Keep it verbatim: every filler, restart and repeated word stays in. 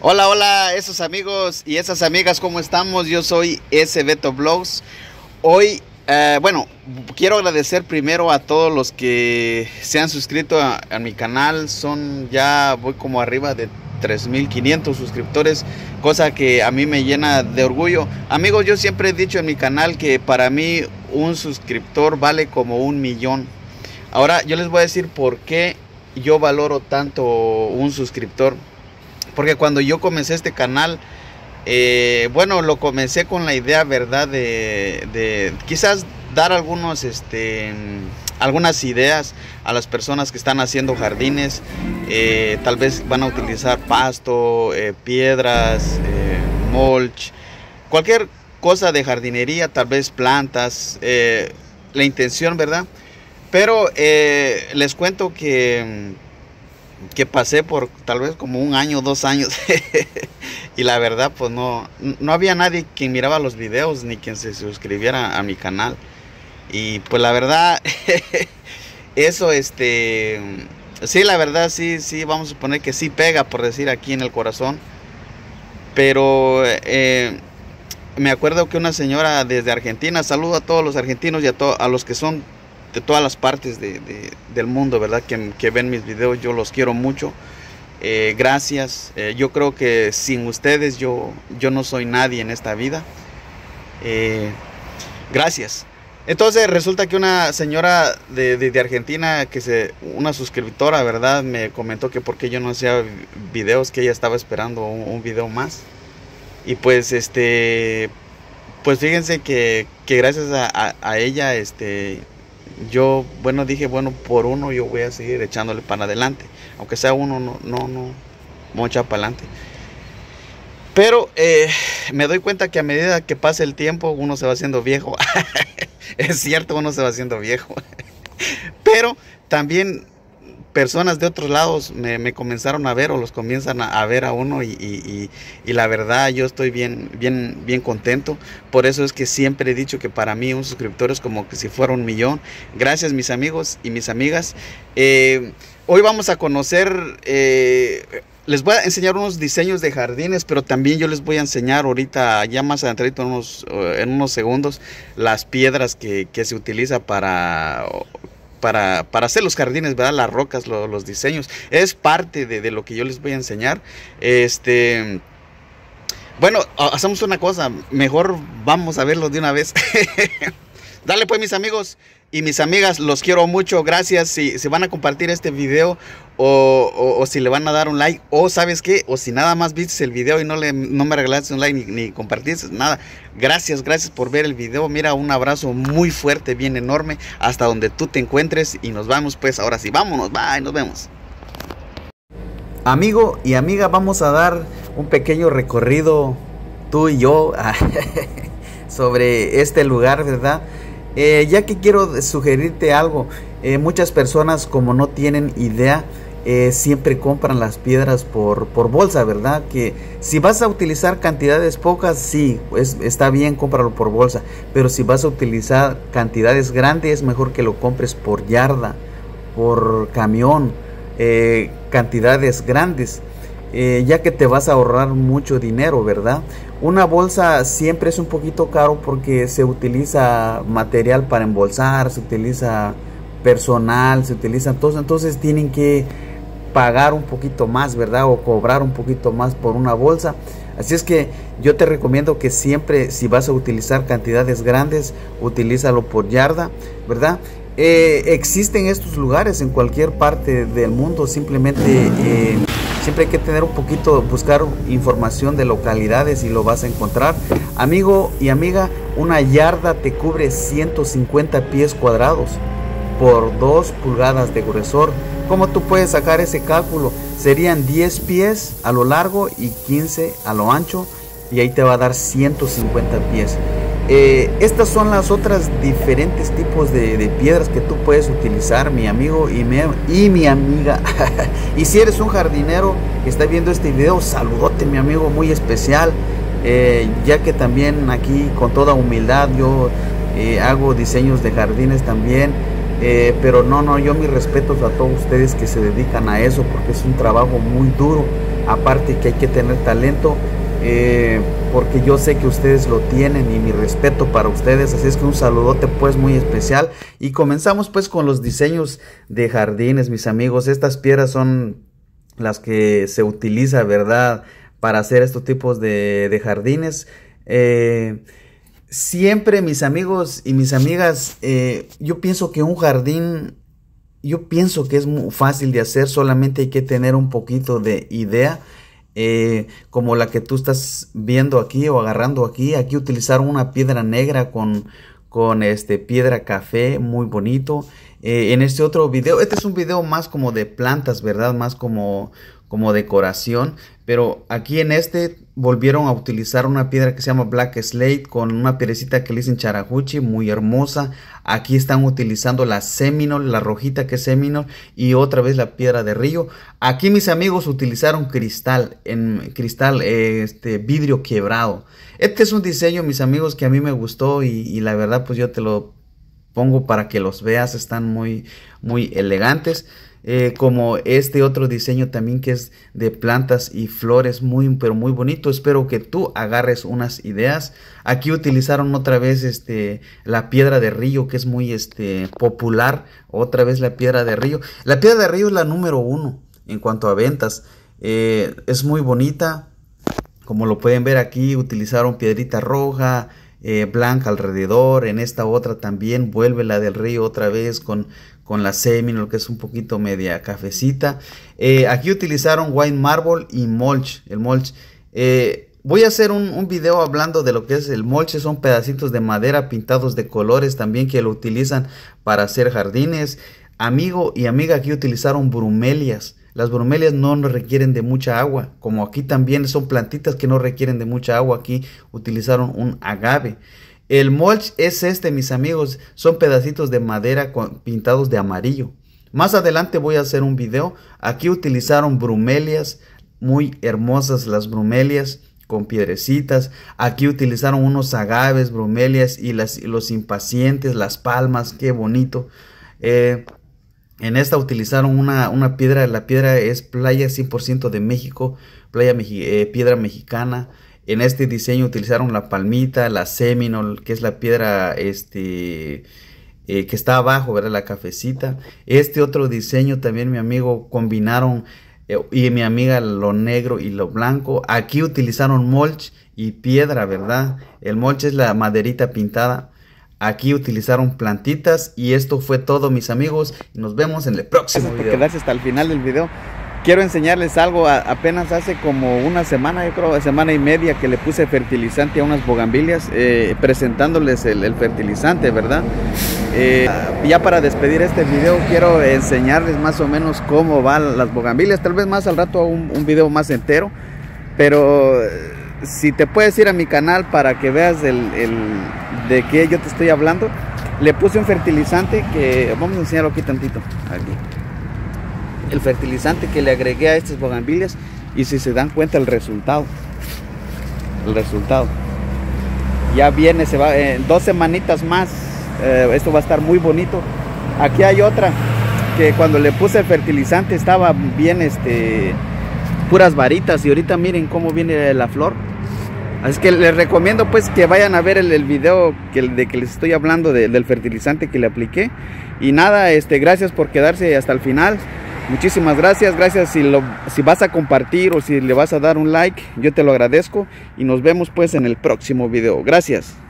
Hola, hola, esos amigos y esas amigas, ¿cómo estamos? Yo soy S. Beto Vlogs. Hoy, eh, bueno, quiero agradecer primero a todos los que se han suscrito a, a mi canal. Son ya, voy como arriba de tres mil quinientos suscriptores, cosa que a mí me llena de orgullo. Amigos, yo siempre he dicho en mi canal que para mí un suscriptor vale como un millón. Ahora yo les voy a decir por qué yo valoro tanto un suscriptor. Porque cuando yo comencé este canal, eh, bueno, lo comencé con la idea, ¿verdad? De, de quizás dar algunos, este, algunas ideas a las personas que están haciendo jardines. Eh, tal vez van a utilizar pasto, eh, piedras, eh, mulch, cualquier cosa de jardinería, tal vez plantas, eh, la intención, ¿verdad? Pero eh, les cuento que... que pasé por tal vez como un año, dos años y la verdad pues no, no había nadie quien miraba los videos ni quien se suscribiera a mi canal. Y pues la verdad eso este sí, la verdad sí, sí, vamos a suponer que sí pega, por decir, aquí en el corazón. Pero eh, me acuerdo que una señora desde Argentina, saludo a todos los argentinos y a, to a los que son de todas las partes de, de, del mundo, ¿verdad? Que, que ven mis videos, yo los quiero mucho. Eh, gracias. Eh, yo creo que sin ustedes yo, yo no soy nadie en esta vida. Eh, gracias. Entonces resulta que una señora de, de, de Argentina, que se, una suscriptora, ¿verdad? Me comentó que por qué yo no hacía videos, que ella estaba esperando un, un video más. Y pues este, pues fíjense que, que gracias a, a, a ella, este... yo, bueno, dije, bueno, por uno yo voy a seguir echándole para adelante. Aunque sea uno, no, no, no, vamos a echar para adelante. Pero eh, me doy cuenta que a medida que pasa el tiempo, uno se va haciendo viejo. Es cierto, uno se va haciendo viejo. Pero también personas de otros lados me, me comenzaron a ver, o los comienzan a, a ver a uno, y, y, y la verdad yo estoy bien, bien, bien contento. Por eso es que siempre he dicho que para mí un suscriptor es como que si fuera un millón. Gracias, mis amigos y mis amigas. Eh, hoy vamos a conocer, eh, les voy a enseñar unos diseños de jardines, pero también yo les voy a enseñar ahorita, ya más adelante, en unos, en unos segundos, las piedras que, que se utiliza para... Para, para hacer los jardines, ¿verdad? Las rocas, lo, los diseños. Es parte de, de lo que yo les voy a enseñar. Este... Bueno, hacemos una cosa. Mejor vamos a verlo de una vez. Dale pues, mis amigos y mis amigas, los quiero mucho. Gracias si, si van a compartir este video, o, o, o si le van a dar un like, o ¿sabes qué? O si nada más viste el video y no, le, no me regalaste un like ni, ni compartiste nada. Gracias, gracias por ver el video. Mira, un abrazo muy fuerte, bien enorme, hasta donde tú te encuentres, y nos vamos pues. Ahora sí, vámonos, bye, nos vemos. Amigo y amiga, vamos a dar un pequeño recorrido, tú y yo, sobre este lugar, ¿verdad? Eh, ya que quiero sugerirte algo. Eh, muchas personas, como no tienen idea, eh, siempre compran las piedras por, por bolsa, ¿verdad? Que si vas a utilizar cantidades pocas, sí, pues está bien, cómpralo por bolsa. Pero si vas a utilizar cantidades grandes, es mejor que lo compres por yarda, por camión, eh, cantidades grandes. Eh, ya que te vas a ahorrar mucho dinero, ¿verdad? Una bolsa siempre es un poquito caro porque se utiliza material para embolsar, se utiliza personal, se utiliza todo, entonces tienen que pagar un poquito más, ¿verdad? O cobrar un poquito más por una bolsa. Así es que yo te recomiendo que siempre, si vas a utilizar cantidades grandes, utilízalo por yarda, ¿verdad? Eh, existen estos lugares en cualquier parte del mundo. Simplemente eh, siempre hay que tener un poquito, buscar información de localidades y lo vas a encontrar. Amigo y amiga, una yarda te cubre ciento cincuenta pies cuadrados por dos pulgadas de grosor. ¿Cómo tú puedes sacar ese cálculo? Serían diez pies a lo largo y quince a lo ancho, y ahí te va a dar ciento cincuenta pies. Eh, estas son las otras diferentes tipos de, de piedras que tú puedes utilizar, mi amigo y mi, y mi amiga. Y si eres un jardinero que está viendo este video, saludote, mi amigo, muy especial, eh, ya que también aquí, con toda humildad, yo eh, hago diseños de jardines también. Eh, pero no, no, yo mis respetos a todos ustedes que se dedican a eso, porque es un trabajo muy duro, aparte que hay que tener talento, eh, porque yo sé que ustedes lo tienen y mi respeto para ustedes, así es que un saludote pues muy especial. Y comenzamos pues con los diseños de jardines, mis amigos. Estas piedras son las que se utiliza, ¿verdad?, para hacer estos tipos de, de jardines. Eh, siempre, mis amigos y mis amigas, eh, yo pienso que un jardín, yo pienso que es muy fácil de hacer, solamente hay que tener un poquito de idea, eh, como la que tú estás viendo aquí o agarrando aquí. Aquí utilizaron una piedra negra con, con este, piedra café, muy bonito. Eh, en este otro video, este es un video más como de plantas, ¿verdad? Más como, como decoración. Pero aquí en este volvieron a utilizar una piedra que se llama Black Slate con una piedrecita que le dicen Charajuchi, muy hermosa. Aquí están utilizando la Seminole, la rojita que es Seminole, y otra vez la piedra de río. Aquí, mis amigos, utilizaron cristal, en cristal, eh, este vidrio quebrado. Este es un diseño, mis amigos, que a mí me gustó y, y la verdad pues yo te lo pongo para que los veas. Están muy, muy elegantes. Eh, como este otro diseño también que es de plantas y flores, muy pero muy bonito. Espero que tú agarres unas ideas. Aquí utilizaron otra vez este la piedra de río, que es muy este popular. Otra vez la piedra de río. La piedra de río es la número uno en cuanto a ventas. Eh, es muy bonita. Como lo pueden ver aquí, utilizaron piedrita roja, eh, blanca alrededor. En esta otra también vuelve la del río otra vez con, con la Seminole, que es un poquito media cafecita. Eh, aquí utilizaron white marble y mulch. El mulch. Eh, voy a hacer un, un video hablando de lo que es el mulch. Son pedacitos de madera pintados de colores también que lo utilizan para hacer jardines. Amigo y amiga, aquí utilizaron bromelias. Las bromelias no requieren de mucha agua, como aquí también son plantitas que no requieren de mucha agua. Aquí utilizaron un agave. El mulch es este, mis amigos, son pedacitos de madera con, pintados de amarillo. Más adelante voy a hacer un video. Aquí utilizaron bromelias, muy hermosas las bromelias con piedrecitas. Aquí utilizaron unos agaves, bromelias y, las, y los impacientes, las palmas, qué bonito. Eh... En esta utilizaron una, una piedra, la piedra es playa cien por ciento de México, playa eh, piedra mexicana. En este diseño utilizaron la palmita, la Seminole, que es la piedra este, eh, que está abajo, ¿verdad? La cafecita. Este otro diseño también, mi amigo, combinaron, eh, y mi amiga, lo negro y lo blanco. Aquí utilizaron mulch y piedra, ¿verdad? El mulch es la maderita pintada. Aquí utilizaron plantitas y esto fue todo, mis amigos. Nos vemos en el próximo video. Por quedarse hasta el final del video. Quiero enseñarles algo. A, apenas hace como una semana, yo creo, semana y media, que le puse fertilizante a unas bugambilias, eh, presentándoles el, el fertilizante, ¿verdad? Eh, ya para despedir este video, quiero enseñarles más o menos cómo van las bugambilias. Tal vez más al rato un, un video más entero, pero si te puedes ir a mi canal para que veas el, el, de qué yo te estoy hablando. Le puse un fertilizante que, vamos a enseñarlo aquí tantito, aquí. El fertilizante que le agregué a estas bugambilias, y si se dan cuenta el resultado, el resultado, ya viene, se va en dos semanitas más, eh, esto va a estar muy bonito. Aquí hay otra que cuando le puse el fertilizante estaba bien, este, puras varitas, y ahorita miren cómo viene la flor. Así que les recomiendo pues que vayan a ver el, el video que, de que les estoy hablando de, del fertilizante que le apliqué. Y nada, este, gracias por quedarse hasta el final. Muchísimas gracias, gracias si, lo, si vas a compartir o si le vas a dar un like, yo te lo agradezco. Y nos vemos pues en el próximo video. Gracias.